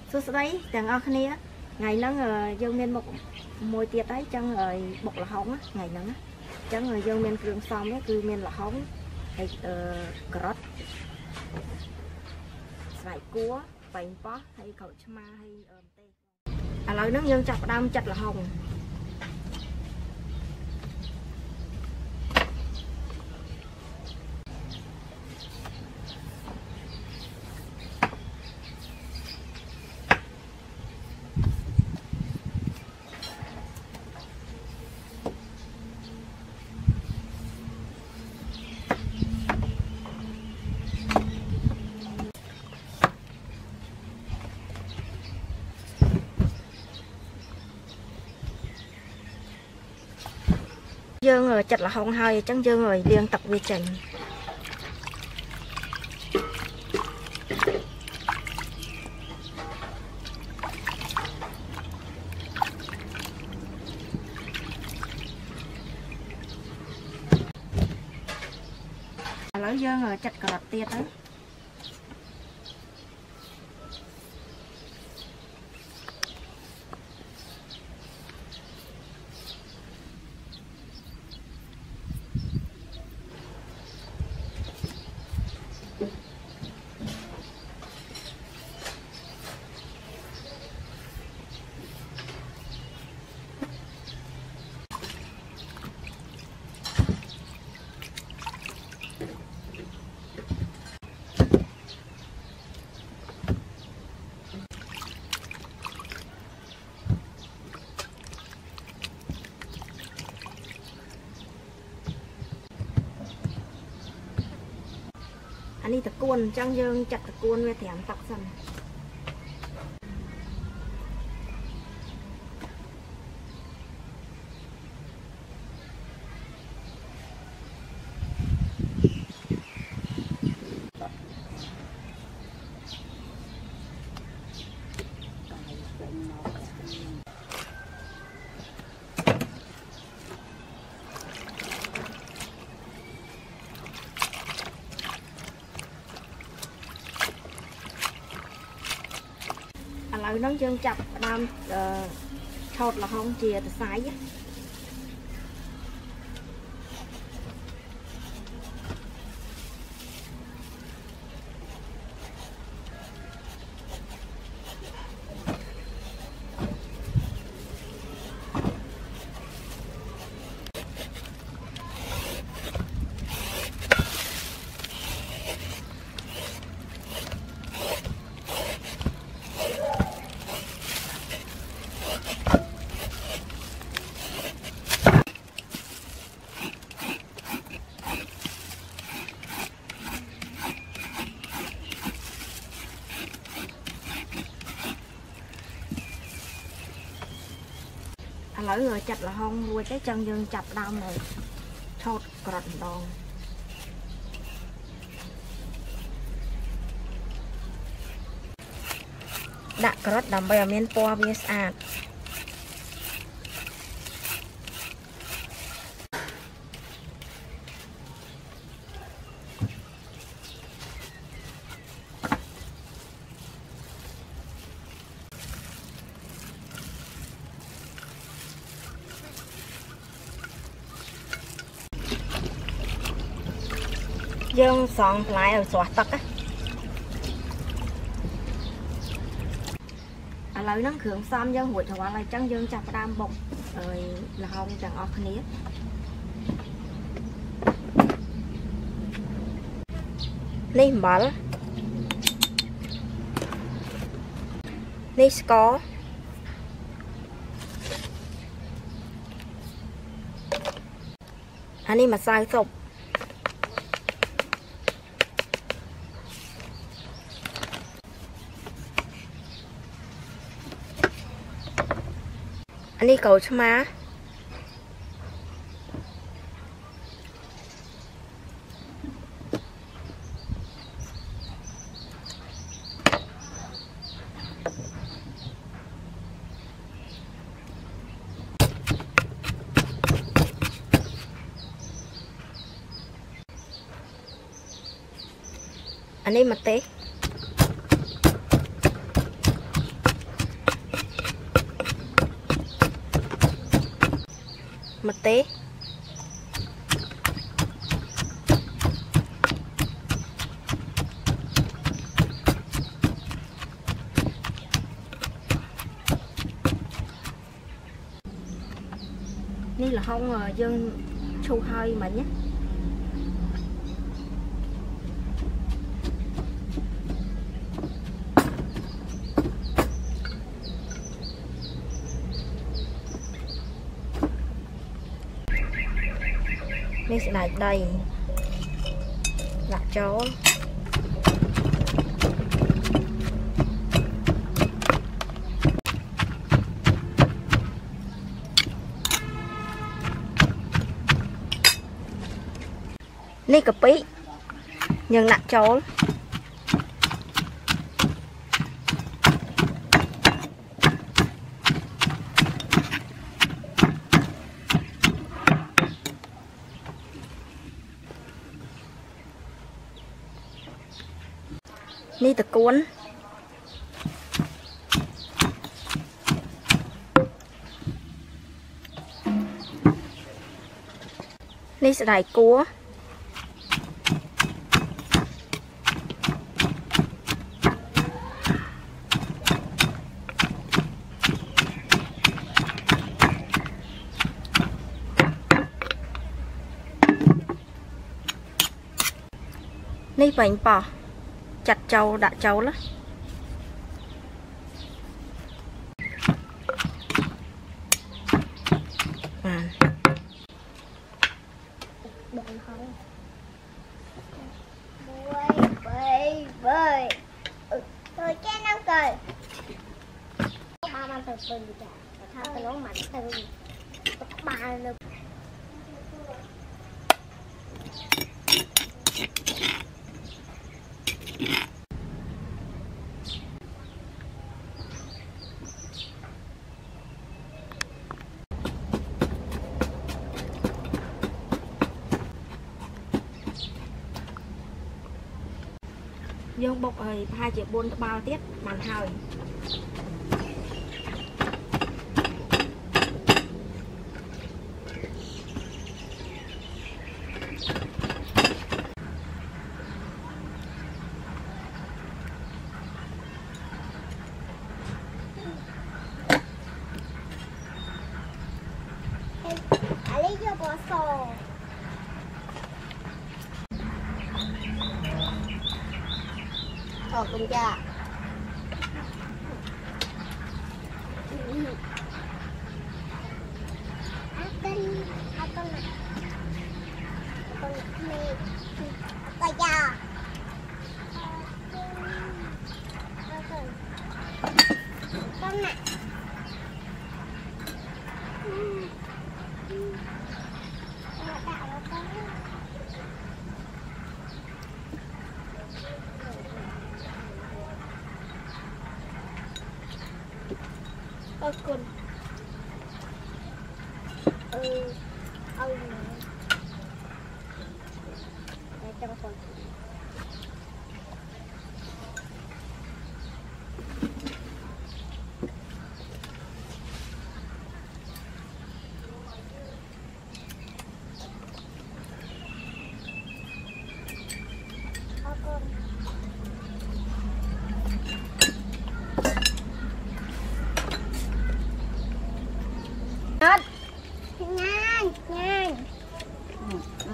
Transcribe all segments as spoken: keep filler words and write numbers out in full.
Số đấy chẳng ở kia ngày nó dương miên một môi tiệt đấy chân rồi bọc là hóng á ngày nó chân rồi dương miên cường xong ấy cứ miên là hóng hay cọt vải cua bánh bó hay cậu chma hay tê à lời nó dương chặt đam chặt là hồng dương rồi chặt là hồng hai trắng dương rồi liên tập quy trình lấy dương rồi chặt cọt tiệt đấy anh đi tập cuốn trăng dương chặt tập cuốn về thèm tóc dần lại nó dương chặt đam thọt là không chia từ sái á lấy rồi chặt là không nuôi cái chân dương chặt đau này thọt cọt đòn đã cọt đầm bây giờ miên po bia sạch dương sòng lại ở xóa tắc á à lấy nó khưởng xong dương hụt hóa lại trắng dương chặt đam bụng rồi là không chẳng ở khné ní mở ní có anh đi mà sai sụp anh đi cầu cho má anh đi mặt té mật tếนี่là không dân chu hơi mà nhéนี่sẽ lại đây lạc chóนี่กะปิยังหนักโจลนี่ตะกวนนี่สไลด์กัวนี่bánh bò chặt trâu đã trâu đó à. Bơi bơi tôi cái năm cười ba ba từ từ chả thao từ nó mạnh từ ba lực dương bọc ơi hai triệu bốn bao tiết màn hời lấy cho bò sò cùng cha akan akan akan me Papaya con nè ôi con ừ ông để cho con hết nhanh nhanh ừ, ừ.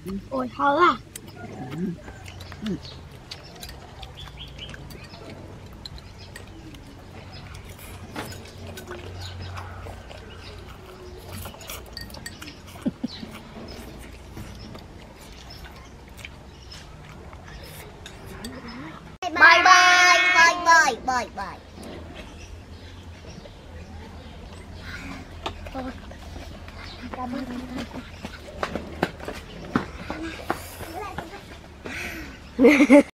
Ôi thôi à. Bye bye bye bye bye bye. Thôi. Cảm ơn.